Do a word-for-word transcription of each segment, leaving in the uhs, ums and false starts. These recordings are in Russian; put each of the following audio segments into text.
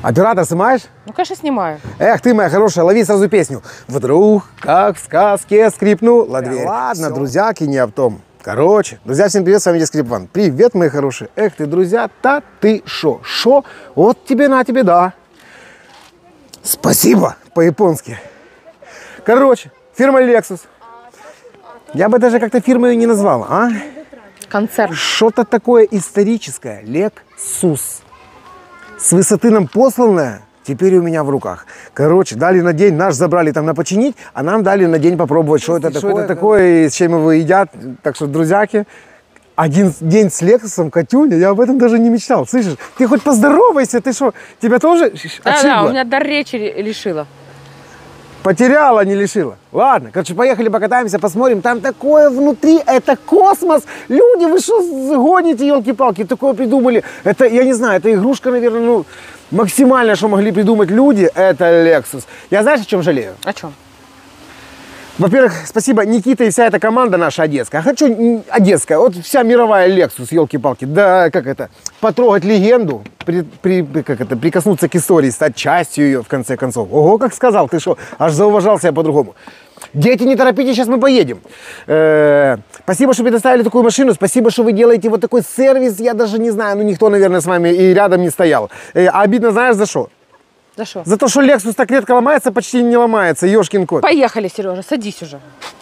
Оператор, снимаешь? Ну, конечно, снимаю. Эх, ты моя хорошая, лови сразу песню. Вдруг, как в сказке, скрипнула дверь. Да ладно, все. Друзьяки, не об том. Короче, друзья, всем привет, с вами Скрип Ван. Привет, мои хорошие. Эх ты, друзья, та ты шо? Шо? Вот тебе на тебе, да. Спасибо, по-японски. Короче, фирма Lexus. Я бы даже как-то фирму ее не назвал, а? Концерн. Что-то такое историческое. Lexus. С высоты нам посланное, теперь у меня в руках. Короче, дали на день, наш забрали там на починить, а нам дали на день попробовать, что это, что такое, это такое, и с чем его едят. Так что, друзьяки, один день с Лексусом, Катюня, я об этом даже не мечтал. Слышишь, ты хоть поздоровайся, ты что, тебя тоже Да, отшибло? да, у меня дар речи лишила. Потеряла, не лишила. Ладно, короче, поехали покатаемся, посмотрим. Там такое внутри, это космос. Люди, вы что гоните, елки-палки, такое придумали. Это, я не знаю, это игрушка, наверное, ну, максимально, что могли придумать люди, это Lexus. Я знаешь, о чем жалею? О чем? Во-первых, спасибо Никита и вся эта команда наша одесская. А хочу одесская, вот вся мировая Lexus, елки-палки. Да, как это, потрогать легенду, при, при, как это, прикоснуться к истории, стать частью ее, в конце концов. Ого, как сказал, ты что, аж зауважал себя по-другому. Дети, не торопитесь, сейчас мы поедем. Э-э, спасибо, что предоставили такую машину, спасибо, что вы делаете вот такой сервис. Я даже не знаю, ну никто, наверное, с вами и рядом не стоял. Э, а обидно, знаешь, за что? За что? За то, что Lexus так редко ломается, почти не ломается, ёшкин кот. Поехали, Сережа, садись уже.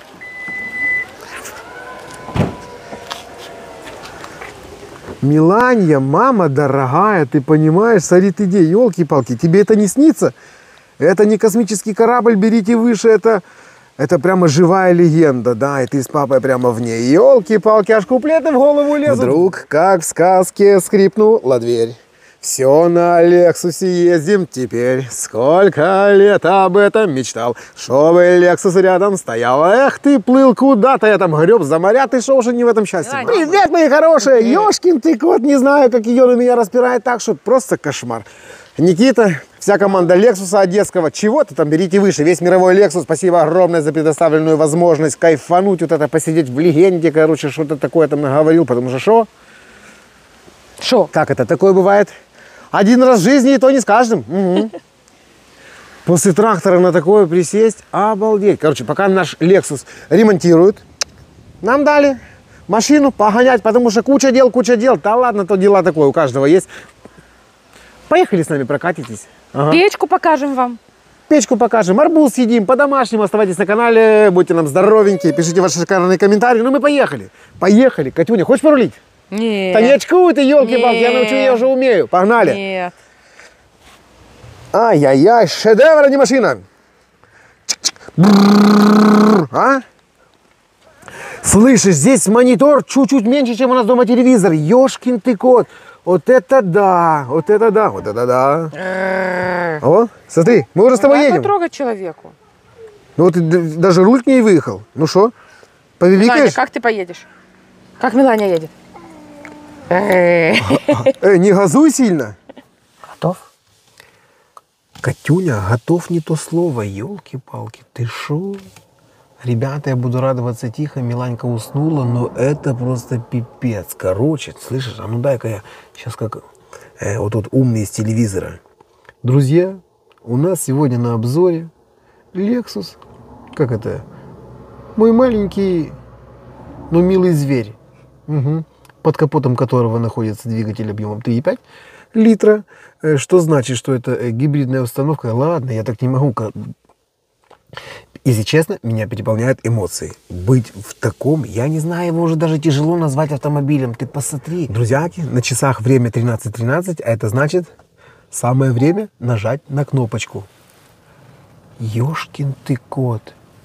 Миланья, мама дорогая, ты понимаешь, сорит идея, елки-палки, тебе это не снится? Это не космический корабль, берите выше, это, это прямо живая легенда, да, и ты с папой прямо в ней. Елки-палки, аж куплеты в голову лезут. Вдруг, как в сказке, скрипнула дверь. Все на Лексусе ездим теперь. Сколько лет об этом мечтал, чтобы Лексус рядом стоял. Эх, ты плыл куда-то, я там греб за моря, ты что уже не в этом счастье? Давай. Привет, мои хорошие! Ёшкин ты кот, не знаю, как ее на меня распирает так, что просто кошмар. Никита, вся команда Лексуса одесского, чего-то там берите выше. Весь мировой Lexus, спасибо огромное за предоставленную возможность кайфануть, вот это посидеть в легенде, короче, что-то такое там наговорил, потому что что? Что? Как это такое бывает? Один раз в жизни, и то не с каждым. Угу. После трактора на такое присесть, обалдеть. Короче, пока наш Lexus ремонтируют, нам дали машину погонять, потому что куча дел, куча дел. Да ладно, то дела такое, у каждого есть. Поехали с нами, прокатитесь. Ага. Печку покажем вам. Печку покажем, арбуз съедим, по-домашнему. Оставайтесь на канале, будьте нам здоровенькие, пишите ваши шикарные комментарии. Ну мы поехали. Поехали. Катюня, хочешь порулить? Нет. Да не очкуй ты, елки-палки, я научу, я уже умею. Погнали. Нет. Ай-яй-яй, шедевр, а не машина. А? Слышишь, здесь монитор чуть-чуть меньше, чем у нас дома телевизор. Ёшкин ты кот. Вот это да, вот это да, вот это да. О, смотри, мы уже с тобой едем. Потрогать человеку. Ну вот даже руль к ней выехал. Ну что, повеликаешь? Миланя, как ты поедешь? Как Миланя едет? Э, не газуй сильно. Готов? Катюня, готов не то слово, елки-палки, ты шо? Ребята, я буду радоваться тихо, Миланька уснула, но это просто пипец. Короче, слышишь, а ну дай-ка я сейчас как э, вот тут умный из телевизора. Друзья, у нас сегодня на обзоре Lexus, как это, мой маленький, но милый зверь. Угу. Под капотом которого находится двигатель объемом три и пять литра. Что значит, что это гибридная установка? Ладно, я так не могу. Если честно, меня переполняют эмоции. Быть в таком, я не знаю, его уже даже тяжело назвать автомобилем. Ты посмотри. Друзьяки, на часах время тринадцать тринадцать, а это значит, самое время нажать на кнопочку. Ёшкин ты кот.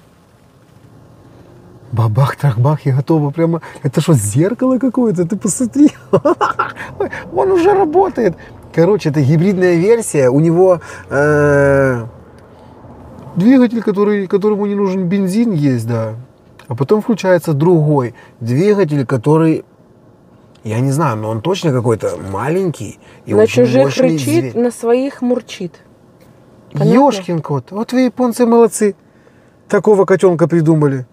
Бабах-трах-бах, я готова прямо... Это что, зеркало какое-то? Ты посмотри. Он уже работает. Короче, это гибридная версия. У него э, двигатель, который, которому не нужен бензин, есть, да. А потом включается другой двигатель, который... Я не знаю, но он точно какой-то маленький. И на чужих зверь. рычит, на своих мурчит. Ёшкин кот. Вот вы, японцы, молодцы. Такого котенка придумали.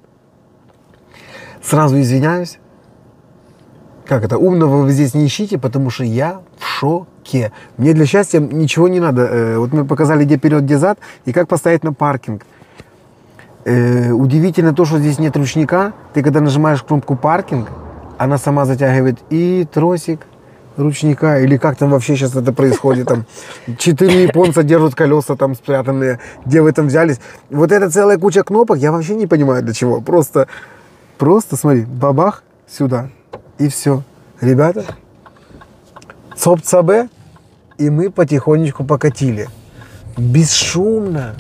Сразу извиняюсь. Как это? Умного вы здесь не ищите, потому что я в шоке. Мне для счастья ничего не надо. Э, вот мы показали, где вперед, где зад, и как поставить на паркинг. Э, удивительно то, что здесь нет ручника. Ты когда нажимаешь кнопку паркинг, она сама затягивает и тросик ручника, или как там вообще сейчас это происходит, там четыре японца держат колеса там спрятанные, где вы там взялись. Вот это целая куча кнопок, я вообще не понимаю для чего. Просто, просто смотри, бабах сюда, и все. Ребята, цоп-цабе, и мы потихонечку покатили. Бесшумно,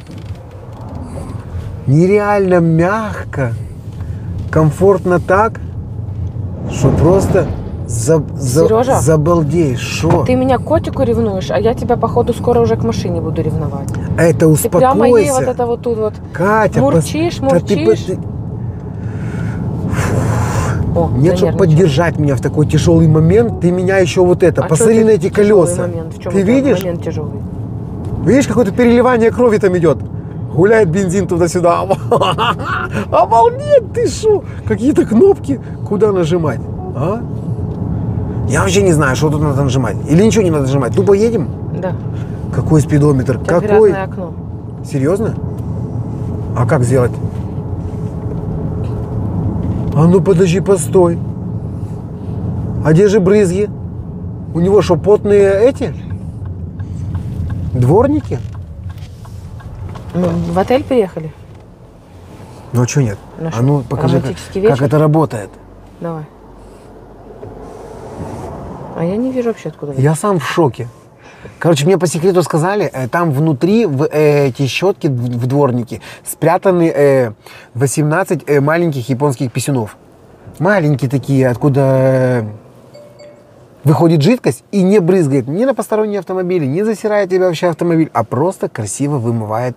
нереально мягко, комфортно так, что просто за, за, Сережа, забалдеешь. Шо? Ты меня к котику ревнуешь, а я тебя, походу, скоро уже к машине буду ревновать. Это успокойся. Ты прямо ей вот это вот тут вот Катя, мурчишь, пос... мурчишь. Да ты... О, Нет, чтобы поддержать меня в такой тяжелый момент, ты меня еще вот это, а посмотри на эти колеса. Момент? В чем ты видишь? Момент тяжелый? Видишь, какое-то переливание крови там идет. Гуляет бензин туда-сюда. Обалдеть, ты шо? Какие-то кнопки. Куда нажимать? А? Я вообще не знаю, что тут надо нажимать. Или ничего не надо нажимать. Тупо едем? Да. Какой спидометр? У тебя Какой? грязное окно. Серьезно? А как сделать? А ну подожди, постой. А где же брызги? У него что, потные эти? Дворники? Мы в отель приехали? Ну а что нет? Ну, а ну покажи, как, как это работает. Давай. А я не вижу вообще откуда. Я сам в шоке. Короче, мне по секрету сказали, там внутри в э, эти щетки в дворнике спрятаны э, восемнадцать э, маленьких японских писюнов. Маленькие такие, откуда э, выходит жидкость и не брызгает ни на посторонние автомобили, не засирает тебя вообще автомобиль, а просто красиво вымывает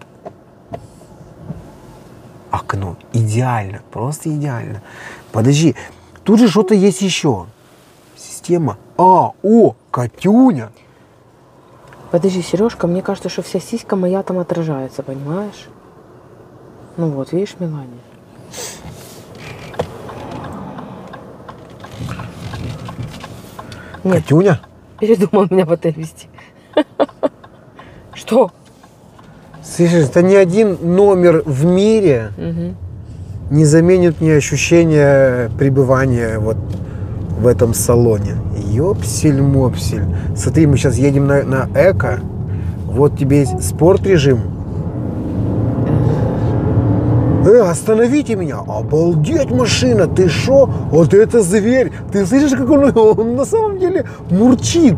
окно. Идеально, просто идеально. Подожди, тут же что-то есть еще. Система. А, о, Катюня. Подожди, Сережка, мне кажется, что вся сиська моя там отражается, понимаешь? Ну вот, видишь, Мелания? Нет, Катюня? передумал меня в отель везти. Что? Слышишь, это ни один номер в мире Угу. не заменит мне ощущение пребывания вот в этом салоне. Ёпсель-мопсель. Смотри, мы сейчас едем на, на эко. Вот тебе есть спорт-режим. Э, остановите меня. Обалдеть, машина. Ты шо? Вот это зверь. Ты слышишь, как он, он на самом деле мурчит?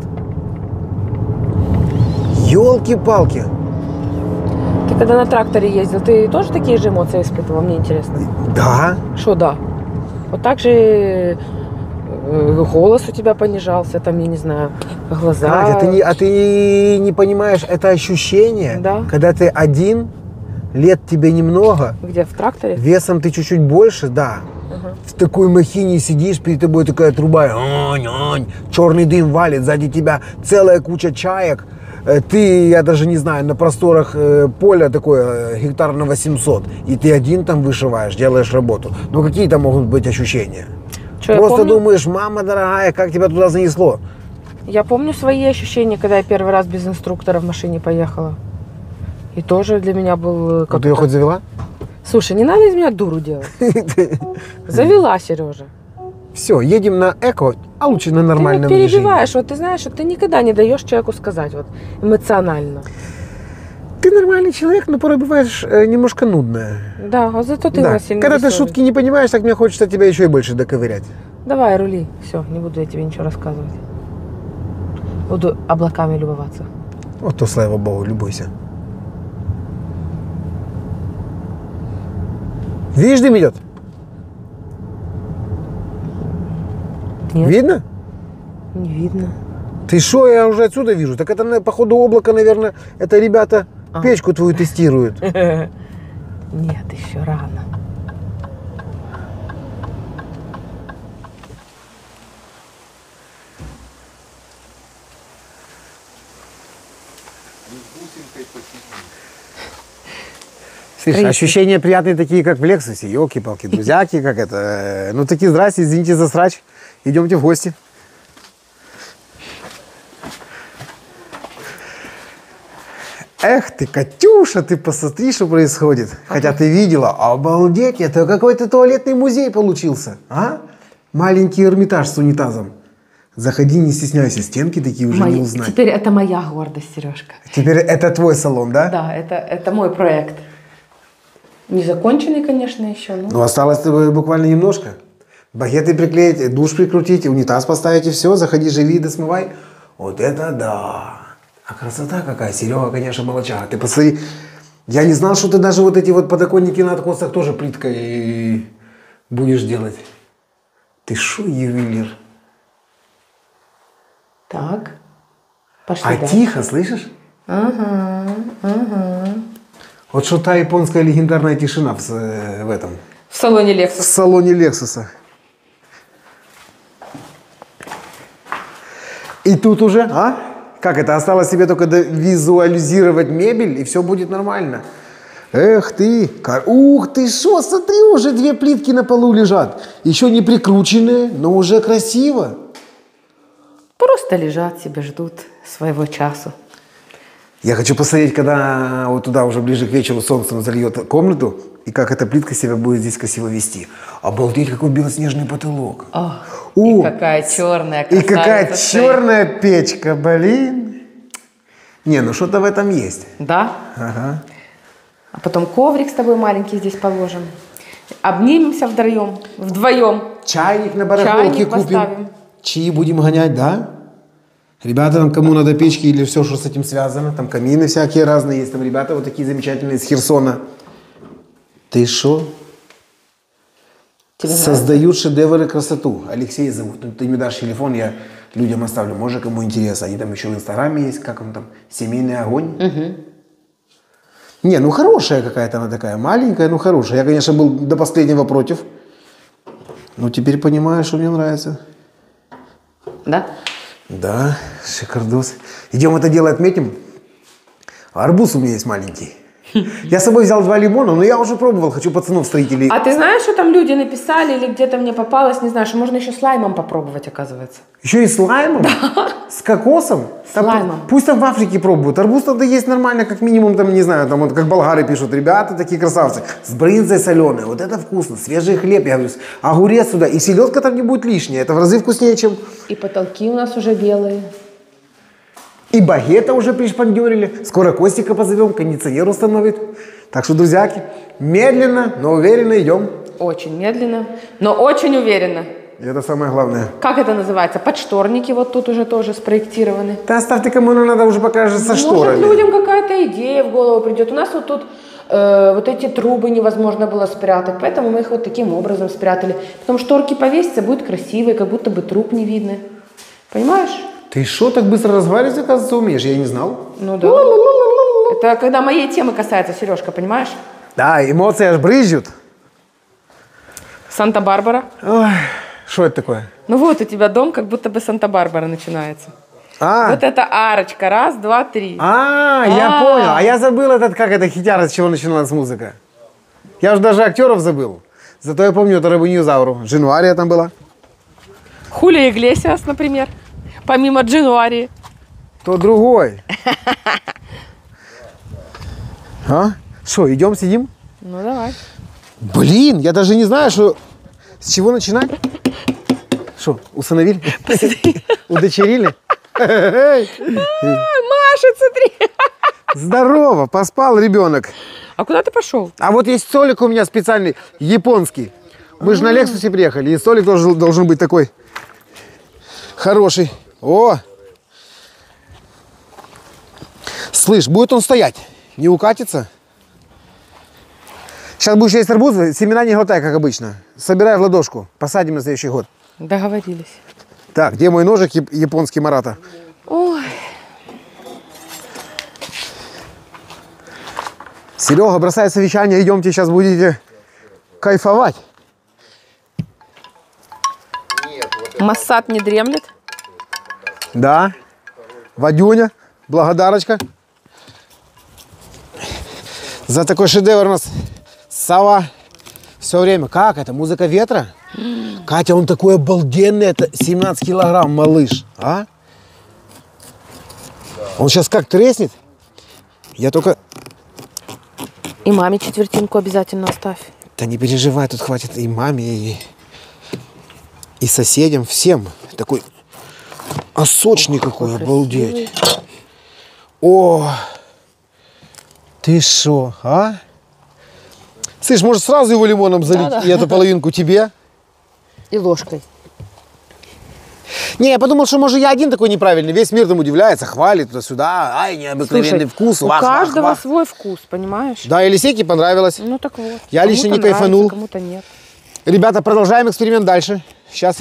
Ёлки-палки. Ты когда на тракторе ездил, ты тоже такие же эмоции испытывал? Мне интересно. Да. Что да? Вот так же голос у тебя понижался, там, я не знаю, глаза. Катя, ты не, а ты не понимаешь, это ощущение, Да. когда ты один, лет тебе немного, Где, в тракторе? весом ты чуть-чуть больше, да. Ага. В такой махине сидишь, перед тобой такая труба, онь-онь, черный дым валит, сзади тебя целая куча чаек. Э, Ты, я даже не знаю, на просторах э, поля такое, э, гектар на восемьсот, и ты один там вышиваешь, делаешь работу. Ну какие там могут быть ощущения? Что, я Просто помню- думаешь, мама дорогая, как тебя туда занесло? Я помню свои ощущения, когда я первый раз без инструктора в машине поехала. И тоже для меня был А как ты ее хоть завела? Слушай, не надо из меня дуру делать. Завела, Сережа. Все, едем на эко, а лучше на Ты нормальном вот режиме. перебиваешь, вот ты знаешь, что ты никогда не даешь человеку сказать вот эмоционально. Ты нормальный человек, но порой бываешь э, немножко нудная. Да, а зато ты у Да. нас сильно Когда ты веселый. шутки не понимаешь, так мне хочется тебя еще и больше доковырять. Давай, рули. Все, не буду я тебе ничего рассказывать. Буду облаками любоваться. Вот то, слава богу, любуйся. Видишь, дым идет? Нет, Видно? не видно. Ты шо, я уже отсюда вижу. Так это, на- походу, облако, наверное, это ребята А. печку твою тестируют. Нет, еще рано. Слышь, Рейсы. ощущения приятные такие, как в Лексусе. Елки-палки, друзьяки, как это. э, Ну, такие, здрасте, извините за срач. Идемте в гости. Эх ты, Катюша, ты посмотри, что происходит. Хотя ты видела, обалдеть, это какой-то туалетный музей получился. А? Маленький Эрмитаж с унитазом. Заходи, не стесняйся, стенки такие уже Мои... не узнать. Теперь это моя гордость, Сережка. Теперь это твой салон, да? Да, это, это мой проект. Незаконченный, конечно, еще. Но... Ну, осталось буквально немножко. Багеты приклеить, душ прикрутить, унитаз поставить и все. Заходи, живи, да смывай. Вот это да. А красота какая. Серега, конечно, молодчага. Ты посмотри. Я не знал, что ты даже вот эти вот подоконники на откосах тоже плиткой будешь делать. Ты шо, ювелир? Так. Пошли А дальше. тихо, слышишь? Ага, ага. Вот что та японская легендарная тишина в, в этом. В салоне В Lexus. салоне Лексуса. И тут уже, а? Как это? Осталось тебе только визуализировать мебель, и все будет нормально. Эх ты! Кар... Ух ты, шо, смотри, уже две плитки на полу лежат. Еще не прикрученные, но уже красиво. Просто лежат себе, ждут своего часу. Я хочу посмотреть, когда вот туда уже ближе к вечеру солнцем зальет комнату, и как эта плитка себя будет здесь красиво вести. Обалдеть, какой белоснежный потолок. О, О, и какая черная И красавица какая стоит. черная печка, блин. Не, ну что-то в этом есть. Да? Ага. А потом коврик с тобой маленький здесь положим. Обнимемся вдвоем. Вдвоем. Чайник на барахолке Чайник купим. поставим. Чаи будем гонять, да? Ребята, там кому надо печки или все, что с этим связано. Там камины всякие разные есть. Там ребята вот такие замечательные из Херсона. Ты шо? Тебе Создают шедевры красоту. Алексей зовут. Ну, ты мне дашь телефон, я людям оставлю. Может, кому интересно. Они там еще в Инстаграме есть. Как он там? Семейный огонь. Угу. Не, ну хорошая какая-то она такая. Маленькая, ну хорошая. Я, конечно, был до последнего против. Но теперь понимаю, что мне нравится. Да? Да, шикардос. Идем это дело отметим. Арбуз у меня есть маленький. Я с собой взял два лимона, но я уже пробовал. Хочу пацанов строителей. А ты знаешь, что там люди написали или где-то мне попалось, не знаю, что можно еще с лаймом попробовать, оказывается. Еще и с лаймом? Да. С кокосом? С Там, лаймом. Пусть там в Африке пробуют. Арбуз надо есть нормально, как минимум, там, не знаю, там вот как болгары пишут. Ребята такие красавцы. С брынзой соленой. Вот это вкусно. Свежий хлеб, я говорю. Огурец сюда. И селедка там не будет лишняя. Это в разы вкуснее, чем... И потолки у нас уже белые. И багета уже пришпандерили. Скоро Костика позовем, кондиционер установит. Так что, друзьяки, медленно, но уверенно идем. Очень медленно, но очень уверенно. И это самое главное. Как это называется? Подшторники вот тут уже тоже спроектированы. Да оставьте, кому надо, уже покажет со шторами. Может, людям какая-то идея в голову придет. У нас вот тут э, вот эти трубы невозможно было спрятать, поэтому мы их вот таким образом спрятали. Потом шторки повесятся, будет красиво, и как будто бы труб не видно. Понимаешь? Ты что, так быстро разговаривать, оказывается, умеешь? Я не знал. Ну да. Это когда моей темы касается, Сережка, понимаешь? Да, эмоции аж брызжут. Санта-Барбара. Ой, что это такое? Ну вот у тебя дом, как будто бы Санта-Барбара начинается. А, Вот это арочка. Раз, два, три. а, я А. понял. А я забыл этот, как это хитяра, с чего начиналась музыка. Я уже даже актеров забыл. Зато я помню эту рыбу Ньюзауру. Джинуария там была. Хулио Иглесиас, например. Помимо Джинуарии. То другой. А? Что, идем, сидим? Ну давай. Блин, я даже не знаю, что... С чего начинать? Что, усыновили? Удочерили? Маша, смотри. Здорово, поспал ребенок. А куда ты пошел? А вот есть столик у меня специальный, японский. Мы же на Лексусе приехали, и столик должен, должен быть такой хороший. О! Слышь, будет он стоять, не укатится. Сейчас будешь есть арбуз, семена не глотай, как обычно. Собирай в ладошку, посадим на следующий год. Договорились. Так, где мой ножик яп- японский Марата? Ой. Серега, бросай совещание, идемте, сейчас будете кайфовать. Массад не дремлет? Да, Вадюня, благодарочка. За такой шедевр у нас сова все время. Как это? Музыка ветра? Катя, он такой обалденный, это семнадцать килограмм, малыш. А? Он сейчас как треснет. Я только... И маме четвертинку обязательно оставь. Да не переживай, тут хватит и маме, и, и соседям, всем. Такой... А сочный какой, какой обалдеть. О, ты шо, а? Слышь, может сразу его лимоном залить, Да-да. и эту половинку тебе? И ложкой. Не, я подумал, что может я один такой неправильный. Весь мир там удивляется, хвалит туда-сюда. Ай, необыкновенный Слушай, вкус. у вах, вах, каждого вах. свой вкус, понимаешь? Да, Елисейке понравилось. Ну так вот. Я Кому-то лично не нравится, кайфанул. Кому-то нет. Ребята, продолжаем эксперимент дальше. Сейчас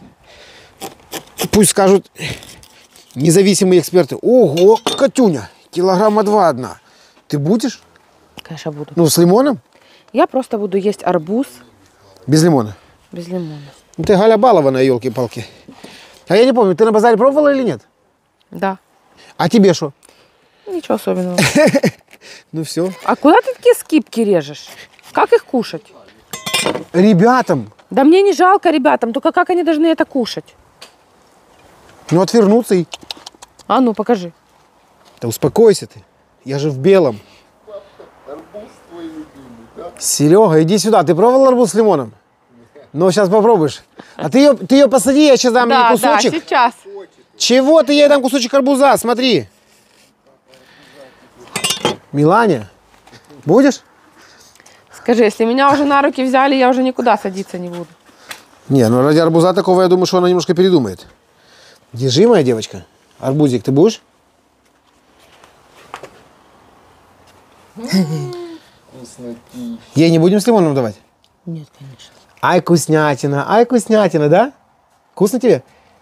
пусть скажут независимые эксперты. Ого, Катюня, килограмма два одна. Ты будешь? Конечно, буду. Ну, с лимоном? Я просто буду есть арбуз Без лимона. без лимона. Ну, ты Галя балованная, елки-палки. А я не помню, ты на базаре пробовала или нет? Да. А тебе что? Ничего особенного. Ну все. А куда ты такие скибки режешь? Как их кушать? Ребятам, Да мне не жалко ребятам, только как они должны это кушать? ну отвернуться и... А ну, покажи. Да успокойся ты. Я же в белом. Серега, иди сюда. Ты пробовал арбуз с лимоном? Ну, сейчас попробуешь. А ты ее, ты ее посади, я сейчас дам ей кусочек. да, сейчас. Чего ты ей дам кусочек арбуза? Смотри. Миланя, будешь? Скажи, если меня уже на руки взяли, я уже никуда садиться не буду. Не, ну ради арбуза такого, я думаю, что она немножко передумает. Держи, моя девочка. Арбузик, ты будешь? Ей не будем с лимоном давать? Нет, конечно. Ай, вкуснятина, ай, вкуснятина, да? Вкусно тебе?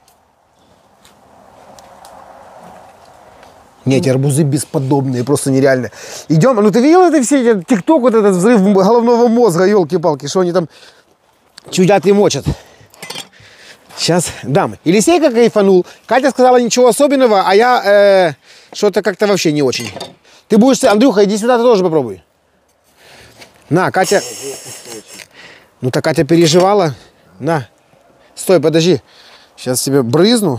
Нет, эти арбузы бесподобные, просто нереальные. Идем, ну ты видел это все, эти тикток, вот этот взрыв головного мозга, елки-палки, что они там чудят и мочат. Сейчас дам. Елисейка кайфанул. Катя сказала ничего особенного, а я э, что-то как-то вообще не очень. Ты будешь... Андрюха, иди сюда, ты тоже попробуй. На, Катя... Ну так Катя переживала. На. Стой, подожди. Сейчас тебе брызну.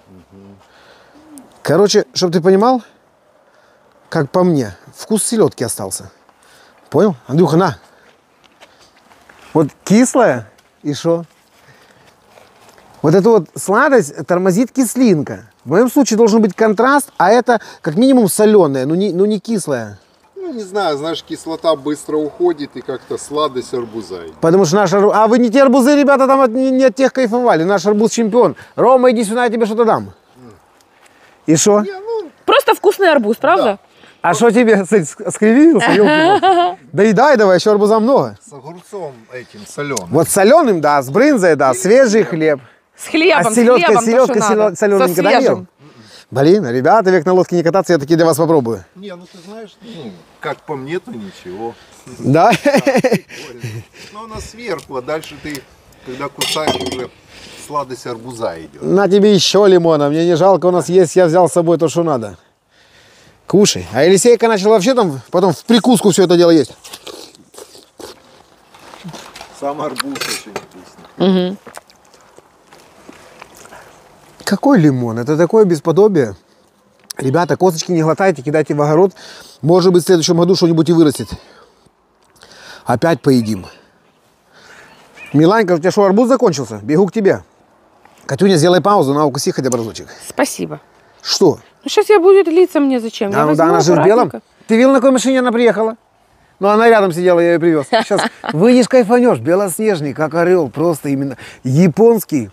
Короче, чтобы ты понимал, как по мне, вкус селедки остался. Понял? Андрюха, на. Вот кислая и что? Вот эта вот сладость тормозит кислинка. В моем случае должен быть контраст, а это как минимум соленая, ну не, ну не кислая. Ну, не знаю, знаешь, кислота быстро уходит и как-то сладость арбуза. Потому что наш арбуз... А вы не те арбузы, ребята, там от, не, не от тех кайфовали. Наш арбуз чемпион. Рома, иди сюда, я тебе что-то дам. И что? Просто вкусный арбуз, правда? А что тебе, скривился? Ёлки-палки. Доедай давай, еще арбуза много. С огурцом этим соленым. Вот соленым, да, с брынзой, да, свежий хлеб. С хлебом, А селедка, с хлебом, селедка то, что надо. соленая Со никогда не ел? свежим. Блин, ребята, век на лодке не кататься, я такие для вас попробую. Не, ну ты знаешь, ну, как по мне, то ничего. Да? Но она сверху, а дальше ты, когда кусаешь, уже сладость арбуза идет. На тебе еще лимона, мне не жалко, у нас есть, я взял с собой то, что надо. Кушай. А Елисейка начала вообще там, потом в прикуску все это дело есть. Сам арбуз очень вкусный. Угу. Какой лимон? Это такое бесподобие. Ребята, косточки не глотайте, кидайте в огород. Может быть, в следующем году что-нибудь и вырастет. Опять поедим. Миланька, у тебя что, арбуз закончился? Бегу к тебе. Катюня, сделай паузу, на укуси хотя бы разочек. Спасибо. Что? Ну сейчас я будет длиться мне зачем? Я А, ну возьму да, она же в белом. аккуратненько. Ты видел, на какой машине она приехала? Ну, она рядом сидела, я ее привез. Сейчас выйдешь, кайфанешь. Белоснежный, как орел. Просто именно японский.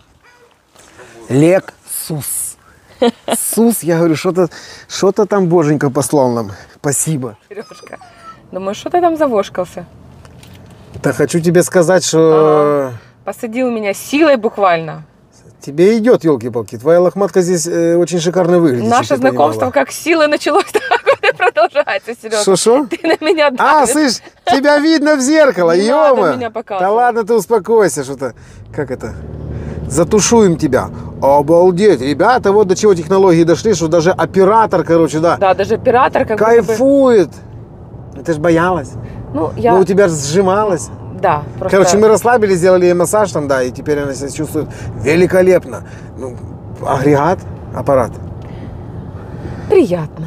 Лексус. Сус, я говорю, что-то что-то там боженька послал нам. Спасибо. Сережка, думаю, что ты там завошкался? Да хочу тебе сказать, что Посадил меня силой буквально. тебе идет, елки-палки. Твоя лохматка здесь э, очень шикарно выглядит. Наше чтоб ты знакомство понимала. как силой началось, так вот и продолжается, Сережа. Шо-шо? Ты на меня А, давишь. слышь, тебя видно в зеркало, Не надо ё-мо. меня показывать. Да ладно, ты успокойся, что-то, как это, затушуем тебя. Обалдеть, ребята, вот до чего технологии дошли, что даже оператор, короче, да, Да, даже оператор как будто бы... кайфует. Ты ж боялась, Ну, я... но у тебя же сжималась. Да, просто... Короче, мы расслабились, сделали ей массаж там, да, и теперь она себя чувствует великолепно. Ну, агрегат, аппарат. Да приятно.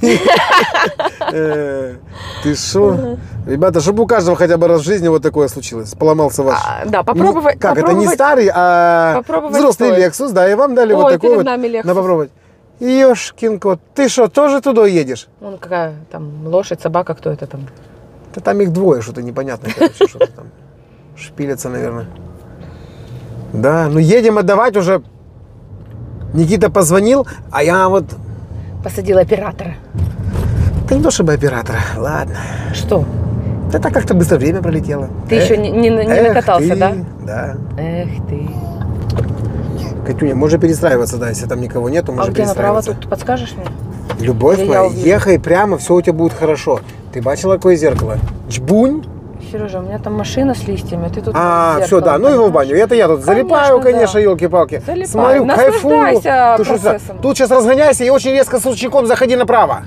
Ты шо? Ребята, чтобы у каждого хотя бы раз в жизни вот такое случилось. Поломался ваш. А, да, попробовать. Как, это не попробовать- старый, а попробовать взрослый стоит. Lexus, да, и вам дали вот Ой, такой перед вот. нами Lexus. На попробовать. Ёшкин кот, ты что, тоже туда едешь? Вон какая там лошадь, собака, кто это там? Да там их двое, что-то непонятное, короче, что-то там шпилятся, наверное. Да, ну едем отдавать уже. Никита позвонил, а я вот... Посадила оператора. Да не то чтобы оператора, ладно. Что? Да так как-то быстро время пролетело. Ты еще не, не- не эх накатался, ты, да? Да. Эх ты. Катюня, можно перестраиваться, да, если там никого нету, А можно где направо перестраиваться. тут подскажешь мне? Любовь Или моя, я увижу? ехай прямо, все у тебя будет хорошо. Ты бачила, какое зеркало? Чбунь. Сережа, у меня там машина с листьями, а ты тут А, зеркало, все, да, ну его в баню. Это я тут Конечно, залипаю, конечно, да. елки-палки. Залипай. Смотрю, кайфую. Наслаждайся Ты что, процессом. тут сейчас разгоняйся и очень резко с ручником заходи направо.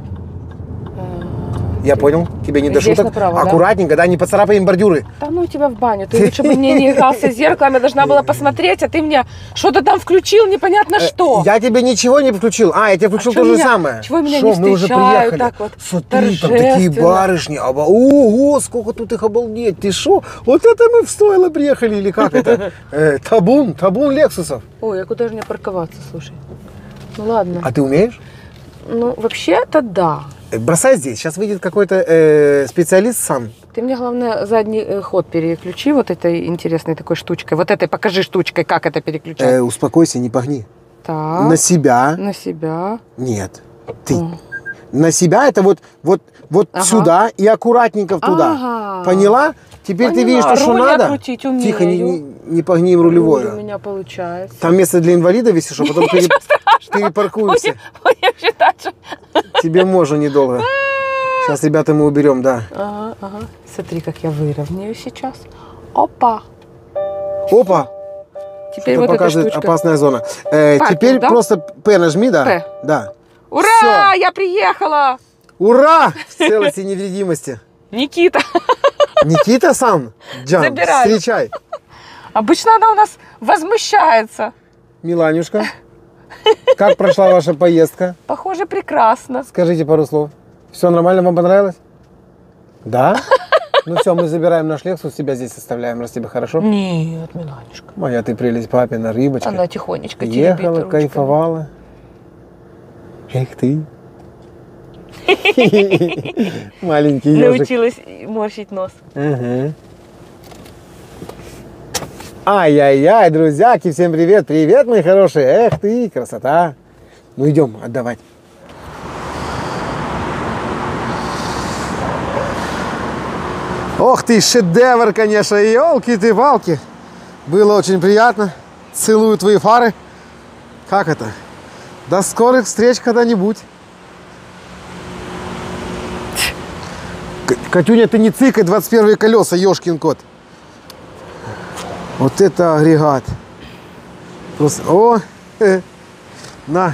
Я понял, тебе не до Здесь шуток. направо, да? Аккуратненько, да, не поцарапаем бордюры. Да ну тебя в баню. Ты лучше бы мне не игрался зеркалом, я должна была посмотреть, а ты мне что-то там включил, непонятно что. Э, Я тебе ничего не включил. А, я тебе включил А чё то же меня- самое. чего меня Шо, не мы уже встречают приехали. так вот Смотри, там такие торжественно? барышни. Оба... Ого, сколько тут их, обалдеть. Ты шо? Вот это мы в стойло приехали или как это? Э, табун, табун лексусов. Ой, а куда же мне парковаться, слушай? Ну ладно. А ты умеешь? Ну, вообще-то да. Э, Бросай здесь. Сейчас выйдет какой-то э, специалист сам. Ты мне, главное, задний э, ход переключи вот этой интересной такой штучкой. Вот этой покажи штучкой, как это переключать. Э, успокойся, не погни. Так. На себя. На себя. Нет. Ты. М. На себя это вот, вот, вот Ага. сюда и аккуратненько туда. Ага. Поняла? Теперь ты Поняла. видишь то, что Руль я надо. крутить умею. Тихо, не, не, не погни им Руль рулевое. у меня получается. Там место для инвалида висишь, а потом пере- перепаркуешься. Будем считать, что... Тебе можно недолго. Сейчас, ребята, мы уберем, да. Ага, ага. Смотри, как я выровняю сейчас. Опа. Опа! Теперь Что вот эта показывает штучка. опасная зона. Э, Паркинг, теперь да? просто П нажми, да? П. Да. Ура! Всё. Я приехала! Ура! В целости и невредимости. Никита. Никита сам, Джан, Забираю. встречай. Обычно она у нас возмущается. Миланюшка, как прошла ваша поездка? Похоже, прекрасно. Скажите пару слов. Все нормально, вам понравилось? Да? Ну все, мы забираем наш Lexus, тебя здесь оставляем, раз тебе хорошо. Нет, Миланюшка. Моя ты прелесть, папина рыбочка. Она тихонечко теребит Ехала, ручками. кайфовала. Эх ты. Маленький ежик. Научилась морщить нос. Ага. Ай-яй-яй, друзьяки, всем привет, привет, мои хорошие. Эх ты, красота. Ну идем отдавать. Ох ты, шедевр, конечно, елки ты палки. Было очень приятно. Целую твои фары. Как это? До скорых встреч когда-нибудь. К- Катюня, ты не цикай, двадцать первые колеса, ешкин кот. Вот это агрегат. Просто, о, э, на.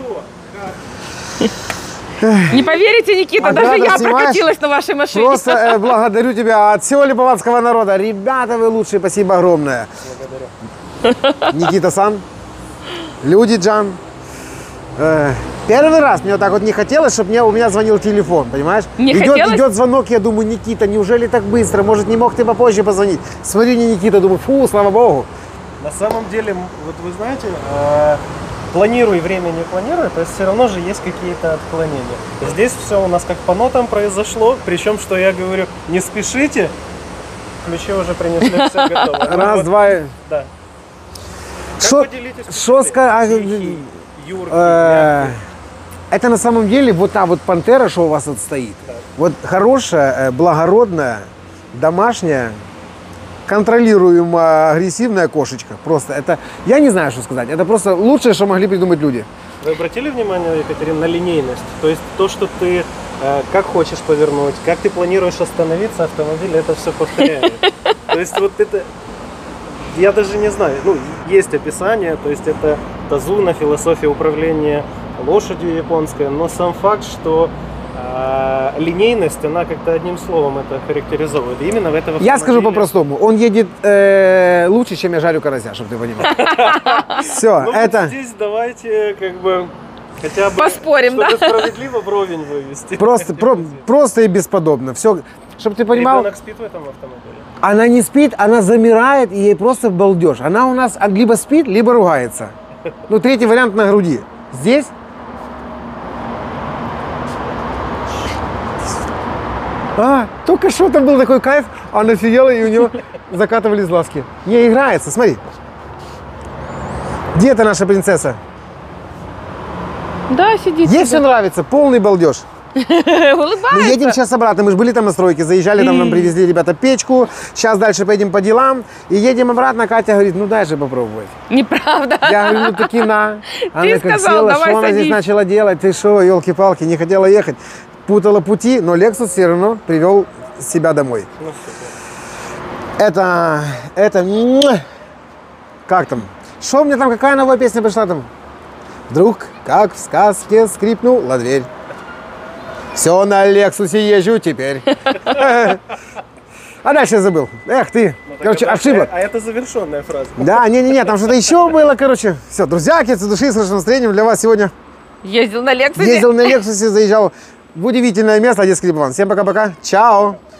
Не поверите, Никита, А даже надо я снимаешь? прокатилась на вашей машине. Просто э, благодарю тебя от всего липовацкого народа. Ребята, вы лучшие, спасибо огромное. Благодарю. Никита Сан, люди Джан. Э, первый раз мне вот так вот не хотелось, чтобы мне, у меня звонил телефон, понимаешь? Не идет, хотелось? идет звонок, я думаю, Никита, неужели так быстро? Может, не мог ты попозже позвонить? Смотри, не Никита, думаю, фу, слава богу. На самом деле, вот вы знаете, э, планируй, время не планируй, то есть все равно же есть какие-то отклонения. Здесь все у нас как по нотам произошло, причем, что я говорю, не спешите, ключи уже принесли, все готово. Ну Раз, вот, два. Да. Как Шо- поделитесь шо ска- Тихий, Юркий, Э, мягкий. Это на самом деле вот та вот пантера, что у вас тут стоит. Вот хорошая, э, благородная, домашняя, контролируемая, агрессивная кошечка. Просто это, я не знаю, что сказать. Это просто лучшее, что могли придумать люди. Вы обратили внимание, Екатерина, на линейность? То есть то, что ты э, как хочешь повернуть, как ты планируешь остановиться, автомобиль это все повторяет. То есть вот это, я даже не знаю, ну, есть описание, то есть это тазуна, философия управления лошадью японская, но сам факт, что э, линейность, она как-то одним словом это характеризовывает. И именно в этом Я скажу автомобиле- по-простому. Он едет э, лучше, чем я жарю карася, чтобы ты понимал. Все, Ну, вот это... здесь давайте как бы Хотя бы, Поспорим, чтобы да? справедливо вровень вывести. Просто, про- просто и бесподобно. Все, чтобы ты понимал, Ребенок спит в этом автомобиле? она не спит, она замирает, и ей просто балдеж. Она у нас либо спит, либо ругается. Ну, третий вариант на груди. Здесь А, только что там был такой кайф, она сидела, и у нее закатывались глазки. Не играется, смотри. Где это наша принцесса? Да, сидит. Ей все нравится, полный балдеж. Мы Улыбается. едем сейчас обратно, мы же были там на стройке, заезжали, там нам привезли ребята печку, сейчас дальше поедем по делам, и едем обратно, Катя говорит, ну дай же попробовать. Неправда. Я говорю, ну таки на. Она как сказал, села, давай что она здесь садись. начала делать, ты что, елки-палки, не хотела ехать. Путала пути, но Lexus все равно привел себя домой. Ну, супер. Это, это, муа. Как там? Что у меня там, какая новая песня пришла там? Вдруг, как в сказке, скрипнула дверь. Все на Лексусе езжу теперь. А дальше я забыл. Эх ты. Ну, так Короче, это- ошибок. А это завершенная фраза. Да, не-не-не, там что-то еще было, короче. Все, друзья, кицы души с хорошим настроением для вас сегодня. Ездил на Лексусе. Ездил на Лексусе, заезжал в удивительное место, Одесский Либован. Всем пока-пока. Чао.